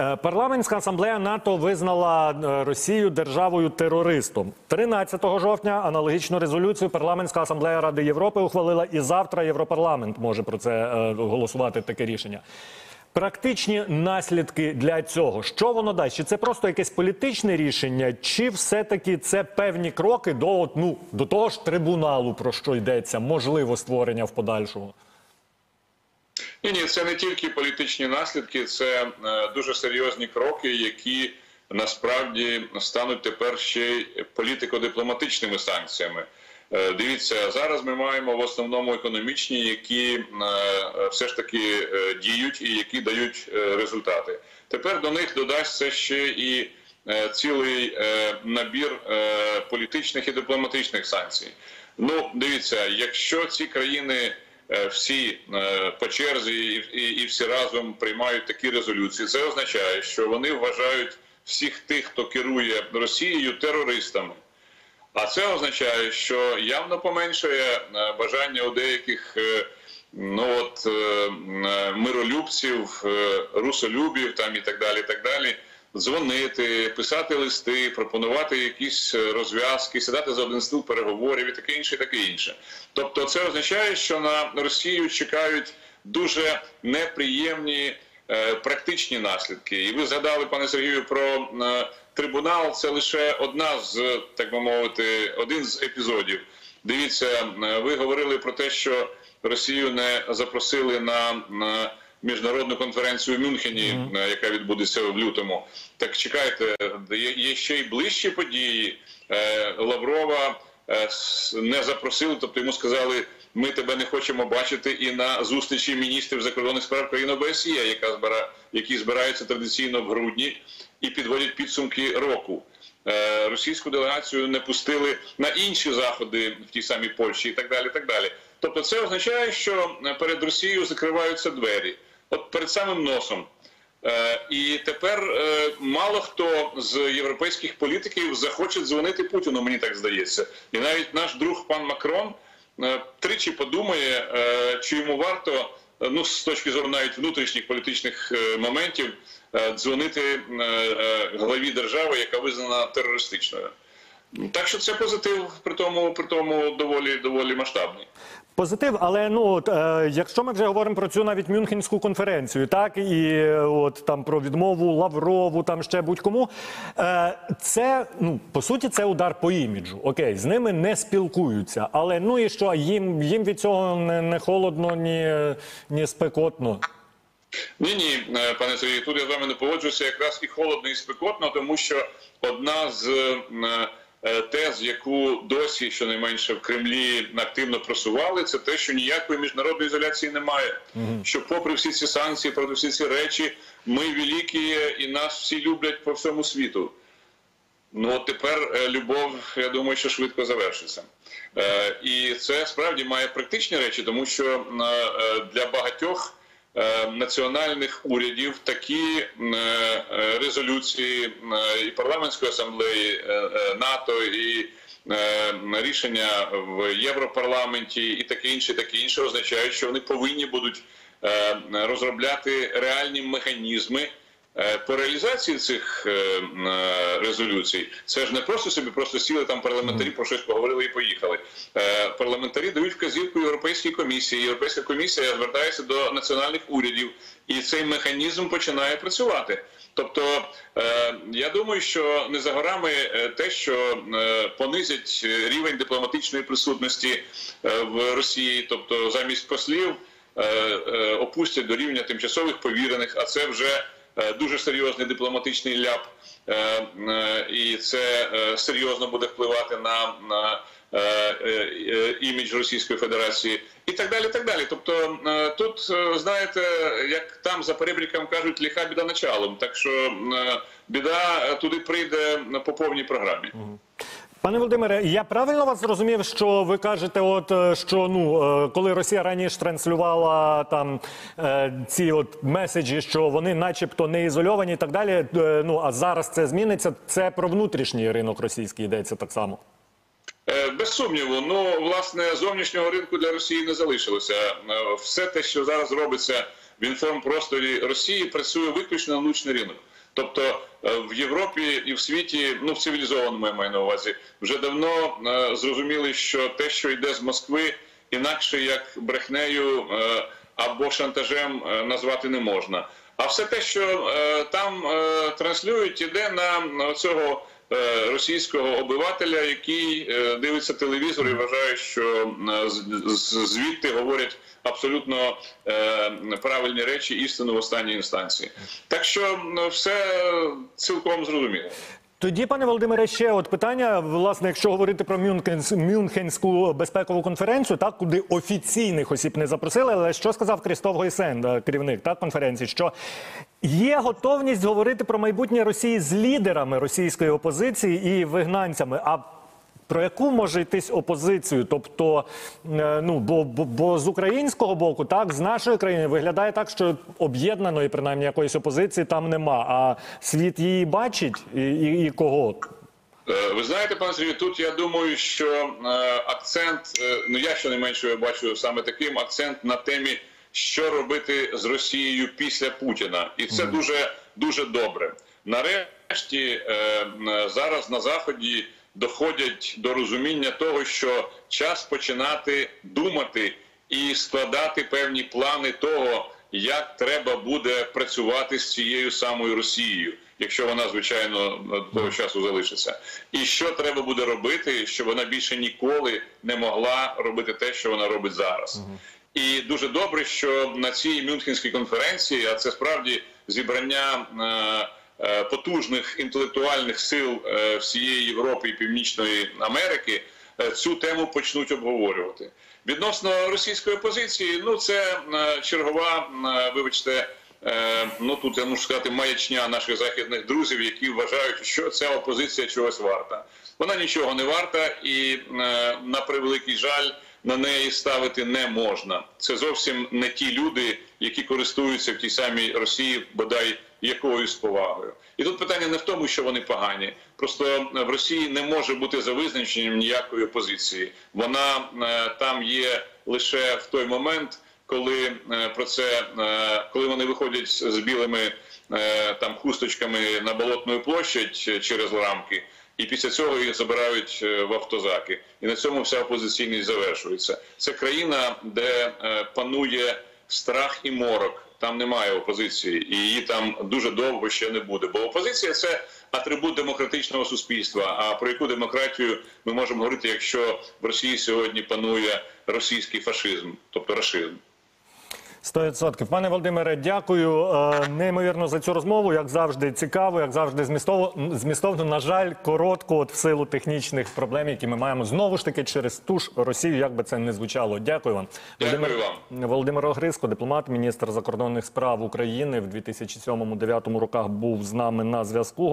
Парламентська асамблея НАТО визнала Росію державою-терористом. 13 жовтня аналогічну резолюцію Парламентська асамблея Ради Європи ухвалила, і завтра Європарламент може про це голосувати, таке рішення. Практичні наслідки для цього. Що воно дасть? Чи це просто якесь політичне рішення, чи все-таки це певні кроки до того ж трибуналу, про що йдеться, можливо створення в подальшому? Ні, це не тільки політичні наслідки, це дуже серйозні кроки, які насправді стануть тепер ще й політико-дипломатичними санкціями. Дивіться, зараз ми маємо в основному економічні, які все ж таки діють і які дають результати. Тепер до них додасться ще і цілий набір політичних і дипломатичних санкцій. Ну, дивіться, якщо ці країни всі по черзі і всі разом приймають такі резолюції, це означає, що вони вважають всіх тих, хто керує Росією, терористами. А це означає, що явно поменшує бажання у деяких миролюбців, русолюбів там, і так далі, дзвонити, писати листи, пропонувати якісь розв'язки, сідати за один стіл переговорів і таке інше, і таке інше. Тобто це означає, що на Росію чекають дуже неприємні практичні наслідки. І ви згадали, пане Сергію, про трибунал. Це лише одна з, так би мовити, один з епізодів. Дивіться, ви говорили про те, що Росію не запросили на міжнародну конференцію в Мюнхені, яка відбудеться в лютому. Так чекайте, є ще й ближчі події. Лаврова не запросили, тобто йому сказали, ми тебе не хочемо бачити і на зустрічі міністрів закордонних справ країн ОБСЄ, які збираються традиційно в грудні і підводять підсумки року. Російську делегацію не пустили на інші заходи в тій самій Польщі і так далі, і так далі. Тобто це означає, що перед Росією закриваються двері. От перед самим носом. І тепер мало хто з європейських політиків захоче дзвонити Путіну, мені так здається. І навіть наш друг пан Макрон тричі подумає, чи йому варто, з точки зору навіть внутрішніх політичних моментів, дзвонити главі держави, яка визнана терористичною. Так що це позитив, при тому доволі масштабний. Позитив, але якщо ми вже говоримо про цю навіть Мюнхенську конференцію, так, і там про відмову Лаврову, там ще будь-кому, це, по суті, це удар по іміджу. Окей, з ними не спілкуються, але і що, їм від цього не холодно, ні спекотно? Ні, пане Сергію, тут я з вами не погоджуюся, якраз і холодно, і спекотно, тому що одна з тез, яку досі, щонайменше, в Кремлі активно просували, це те, що ніякої міжнародної ізоляції немає. Що попри всі ці санкції, попри всі ці речі, ми великі і нас всі люблять по всьому світу. От тепер любов, я думаю, що швидко завершиться. І це справді має практичні речі, тому що для багатьох національних урядів такі резолюції і парламентської асамблеї НАТО, і рішення в Європарламенті і таке інше означають, що вони повинні будуть розробляти реальні механізми по реалізації цих резолюцій. Це ж не просто сіли там парламентарі, про щось поговорили і поїхали. Парламентарі дають вказівку Європейській комісії. Європейська комісія звертається до національних урядів, і цей механізм починає працювати. Тобто, я думаю, що не за горами те, що понизять рівень дипломатичної присутності в Росії, це замість послів опустять до рівня тимчасових повірених, а це вже дуже серйозний дипломатичний ляп, і це серйозно буде впливати на імідж Російської Федерації і так далі, так далі. Тобто тут, знаєте, як там за перебріком кажуть, лиха біда началом, так що біда туди прийде по повній програмі. Пане Володимире, я правильно вас зрозумів, що ви кажете, що коли Росія раніше транслювала там ці меседжі, що вони начебто не ізольовані і так далі, а зараз це зміниться, це про внутрішній ринок російський йдеться так само? Без сумніву. Власне, зовнішнього ринку для Росії не залишилося. Все те, що зараз робиться в інформпросторі Росії працює виключно внутрішній ринок. Тобто в Європі і в світі, ну в цивілізованому я маю на увазі, вже давно зрозуміли, що те, що йде з Москви, інакше як брехнею або шантажем назвати не можна. А все те, що там транслюють, іде на цього російського обивателя, який дивиться телевізор і вважає, що звідти говорять абсолютно правильні речі, істину в останній інстанції. Так що все цілком зрозуміло. Тоді, пане Володимире, ще от питання, власне, якщо говорити про Мюнхенську безпекову конференцію, так, куди офіційних осіб не запросили, але що сказав Крістоф Гойсен, керівник конференції, що є готовність говорити про майбутнє Росії з лідерами російської опозиції і вигнанцями, а про яку може йтись опозицію? Тобто, бо з українського боку, так, з нашої країни виглядає так, що об'єднаної, принаймні, якоїсь опозиції там нема. А світ її бачить і кого? Ви знаєте, пане Сергію, тут я думаю, що акцент, я щонайменше бачу саме таким, акцент на темі, що робити з Росією після Путіна. І це дуже добре. Нарешті, зараз на Заході доходять до розуміння того, що час починати думати і складати певні плани того, як треба буде працювати з цією самою Росією, якщо вона, звичайно, до того часу залишиться. І що треба буде робити, щоб вона більше ніколи не могла робити те, що вона робить зараз. І дуже добре, що на цій Мюнхенській конференції, а це справді зібрання потужних інтелектуальних сил всієї Європи і Північної Америки, цю тему почнуть обговорювати. Відносно російської опозиції, це чергова, вибачте, тут я можу сказати, маячня наших західних друзів, які вважають, що ця опозиція чогось варта. Вона нічого не варта і, на превеликий жаль, на неї ставити не можна. Це зовсім не ті люди, які користуються в тій самій Росії, бодай якоюсь повагою. І тут питання не в тому, що вони погані. Просто в Росії не може бути за визначенням ніякої опозиції. Вона там є лише в той момент, коли коли вони виходять з білими хусточками на Болотну площадь через рамки, і після цього їх забирають в автозаки. І на цьому вся опозиційність завершується. Це країна, де панує страх і морок. Там немає опозиції, і її там дуже довго ще не буде. Бо опозиція – це атрибут демократичного суспільства. А про яку демократію ми можемо говорити, якщо в Росії сьогодні панує російський фашизм, тобто рашизм? 100%. Пане Володимире, дякую неймовірно за цю розмову. Як завжди цікаво, як завжди змістовно. На жаль, коротко, в силу технічних проблем, які ми маємо знову ж таки через ту ж Росію, як би це не звучало. Дякую вам. Дякую вам. Володимир Огризко, дипломат, міністр закордонних справ України, в 2007-2009 роках був з нами на зв'язку.